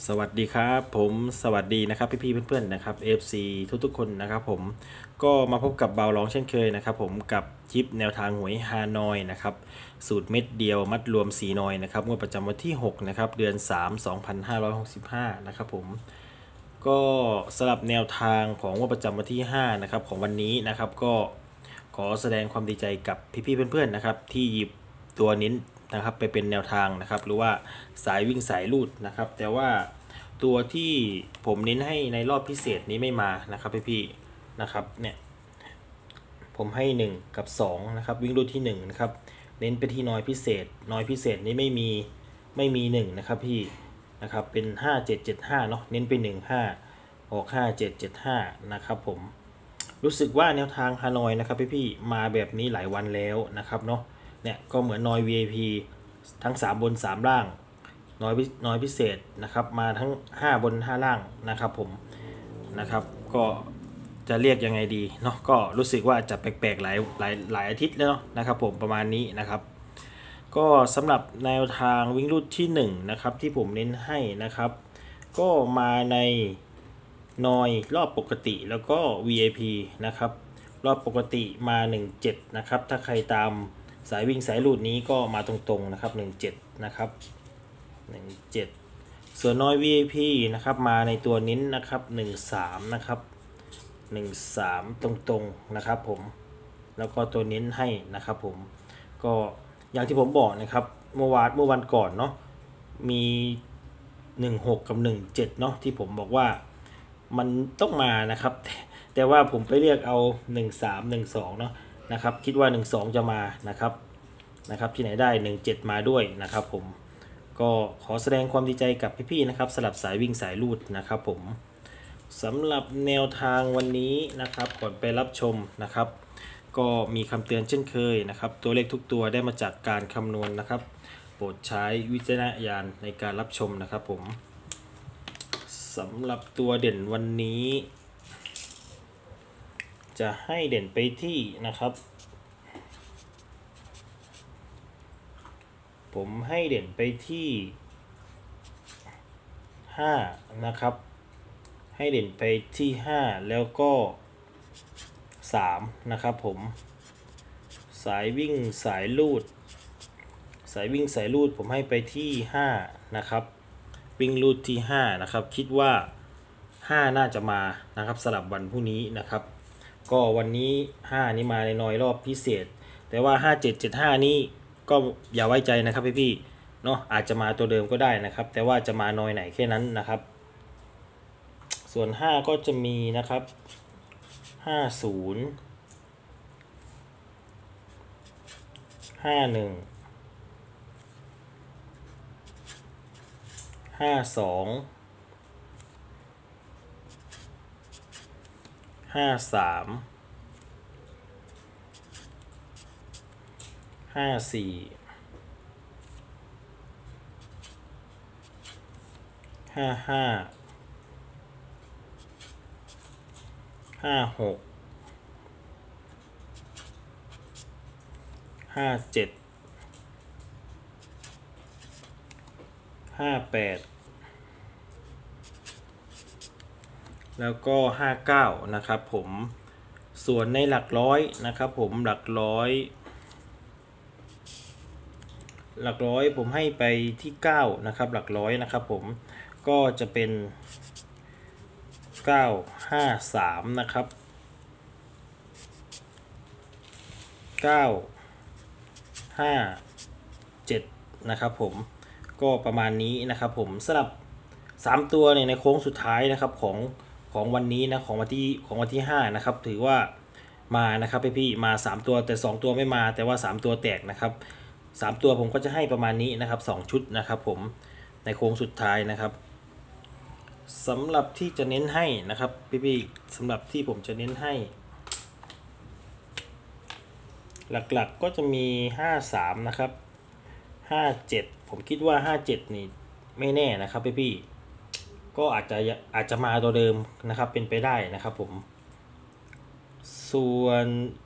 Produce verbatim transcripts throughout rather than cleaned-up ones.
สวัสดีครับผมสวัสดีนะครับพี่ๆเพื่อนๆนะครับ เอฟ ซี ทุกๆคนนะครับผมก็มาพบกับเบาร้องเช่นเคยนะครับผมกับคลิปแนวทางหวยฮานอยนะครับสูตรเม็ดเดียวมัดรวมสีนอยนะครับงวดประจำวันที่หกนะครับเดือนสาม สองพันห้าร้อยหกสิบห้านะครับผมก็สำหรับแนวทางของงวดประจำวันที่ห้านะครับของวันนี้นะครับก็ขอแสดงความดีใจกับพี่ๆเพื่อนๆนะครับที่หยิบตัวนิ้นนะครับไปเป็นแนวทางนะครับหรือว่าสายวิ่งสายลูดนะครับแต่ว่าตัวที่ผมเน้นให้ในรอบพิเศษนี้ไม่มานะครับพี่ๆนะครับเนี่ยผมให้หนึ่งกับสองนะครับวิ่งลูดที่หนึ่งนะครับเน้นไปที่น้อยพิเศษน้อยพิเศษนี้ไม่มีไม่มีหนึ่งนะครับพี่นะครับเป็นห้า เจ็ด เจ็ด ห้าเนาะเน้นไปหนึ่ง ห้าออกห้า เจ็ด เจ็ด ห้านะครับผมรู้สึกว่าแนวทางฮานอยนะครับพี่ๆมาแบบนี้หลายวันแล้วนะครับเนาะเนี่ยก็เหมือนนอย วี ไอ พี ทั้งสามบนสามล่างน้อยน้อยพิเศษนะครับมาทั้งห้าบนห้าล่างนะครับผมนะครับก็จะเรียกยังไงดีเนาะก็รู้สึกว่าจะแปลกๆหลายหลายหลายอาทิตย์แล้วเนาะนะครับผมประมาณนี้นะครับก็สำหรับแนวทางวิ่งรูดที่หนึ่งนะครับที่ผมเน้นให้นะครับก็มาในนอยรอบปกติแล้วก็ วี ไอ พี นะครับรอบปกติมาหนึ่งเจ็ดนะครับถ้าใครตามสายวิ่งสายลูดนี้ก็มาตรงๆนะครับหนึ่งเจ็ดนะครับหนึ่งเจ็ดส่วนน้อย วี ไอ พี นะครับมาในตัวนิ้นนะครับหนึ่งสามนะครับหนึ่งสามตรงๆนะครับผมแล้วก็ตัวนิ้นให้นะครับผมก็อย่างที่ผมบอกนะครับเมื่อวานเมื่อวันก่อนเนาะมีหนึ่งหกกับหนึ่งเจ็ดเนาะที่ผมบอกว่ามันต้องมานะครับแต่แต่ว่าผมไปเรียกเอาหนึ่งสาม หนึ่งสองเนาะนะครับคิดว่าหนึ่งสองจะมานะครับนะครับที่ไหนได้หนึ่งเจ็ดมาด้วยนะครับผมก็ขอแสดงความดีใจกับพี่ๆนะครับสลับสายวิ่งสายลูดนะครับผมสำหรับแนวทางวันนี้นะครับก่อนไปรับชมนะครับก็มีคำเตือนเช่นเคยนะครับตัวเลขทุกตัวได้มาจากการคำนวณนะครับโปรดใช้วิจารณญาณในการรับชมนะครับผมสำหรับตัวเด่นวันนี้จะให้เด่นไปที่นะครับผมให้เด่นไปที่ห้านะครับให้เด่นไปที่ห้าแล้วก็สามนะครับผมสายวิ่งสายลูดสายวิ่งสายลูดผมให้ไปที่ห้านะครับวิ่งลูดที่ห้านะครับคิดว่าห้าน่าจะมานะครับสลับวันพรุ่งนี้นะครับก็วันนี้ห้านี้มาในน้อยรอบพิเศษแต่ว่าห้า เจ็ด เจ็ด ห้านี่ก็อย่าไว้ใจนะครับพี่ๆเนาะอาจจะมาตัวเดิมก็ได้นะครับแต่ว่าจะมาน้อยไหนแค่นั้นนะครับส่วนห้าก็จะมีนะครับห้าศูนย์ห้าหนึ่งห้าสองห้าสามห้าสี่ห้าห้าห้าหกห้าเจ็ดห้าแปดแล้วก็ห้าเก้านะครับผมส่วนในหลักร้อยนะครับผมหลักร้อยหลักร้อยผมให้ไปที่เก้านะครับหลักร้อยนะครับผมก็จะเป็นเก้า ห้า สามนะครับเก้า ห้า เจ็ดนะครับผมก็ประมาณนี้นะครับผมสำหรับสามตัวเนี่ยในโค้งสุดท้ายนะครับของของวันนี้นะของวันที่ของวันที่ห้านะครับถือว่ามานะครับพี่ๆมาสามตัวแต่สองตัวไม่มาแต่ว่าสามตัวแตกนะครับสามตัวผมก็จะให้ประมาณนี้นะครับสองชุดนะครับผมในโค้งสุดท้ายนะครับสำหรับที่จะเน้นให้นะครับพี่ๆสำหรับที่ผมจะเน้นให้หลักๆ ก, ก็จะมีห้าสามนะครับห้าเจ็ดผมคิดว่าห้าเจ็ดนี่ไม่แน่นะครับพี่ๆก็อาจจะอาจจะมาตัวเดิมนะครับเป็นไปได้นะครับผมส่วน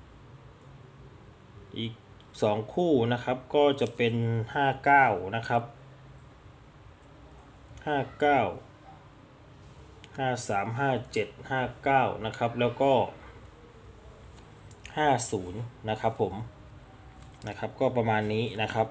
อีกสองคู่นะครับก็จะเป็นห้าเก้านะครับห้าเก้าห้าสามห้าเจ็ดห้าเก้านะครับแล้วก็ห้าศูนย์นะครับผมนะครับก็ประมาณนี้นะครับ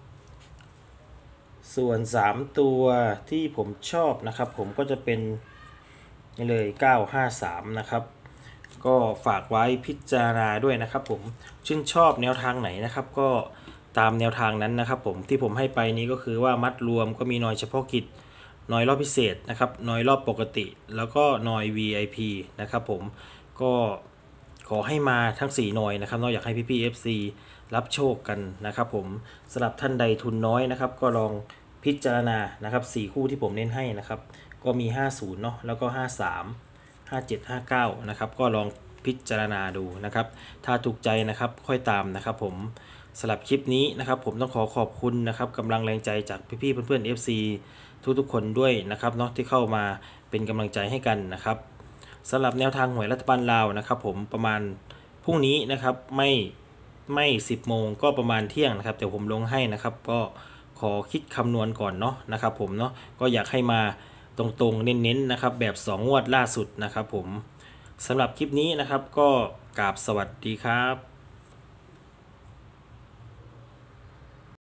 ส่วนสามตัวที่ผมชอบนะครับผมก็จะเป็นนี่เลยเก้าห้าสามนะครับก็ฝากไว้พิจารณาด้วยนะครับผมชื่นชอบแนวทางไหนนะครับก็ตามแนวทางนั้นนะครับผมที่ผมให้ไปนี้ก็คือว่ามัดรวมก็มีหน่อยเฉพาะกิจหน่อยรอบพิเศษนะครับหน่อยรอบปกติแล้วก็หน่อย วี ไอ พี นะครับผมก็ขอให้มาทั้งสี่หน่อยนะครับเนาะอยากให้พี่ๆ เอฟ ซี รับโชคกันนะครับผมสำหรับท่านใดทุนน้อยนะครับก็ลองพิจารณานะครับสี่คู่ที่ผมเน้นให้นะครับก็มีห้าสิบเนาะแล้วก็ห้าสาม ห้าเจ็ด ห้าเก้านะครับก็ลองพิจารณาดูนะครับถ้าถูกใจนะครับค่อยตามนะครับผมสำหรับคลิปนี้นะครับผมต้องขอขอบคุณนะครับกำลังแรงใจจากพี่ๆเพื่อนๆ เอฟ ซี ทุกๆคนด้วยนะครับเนาะที่เข้ามาเป็นกำลังใจให้กันนะครับสำหรับแนวทางหวยรัฐบาลลาวนะครับผมประมาณพรุ่งนี้นะครับไม่ไม่สิบโมงก็ประมาณเที่ยงนะครับเดี๋ยวผมลงให้นะครับก็ขอคิดคำนวณก่อนเนาะนะครับผมเนาะก็อยากให้มาตรงๆเน้นๆนะครับแบบสองงวดล่าสุดนะครับผมสำหรับคลิปนี้นะครับก็กราบสวัสดีครับ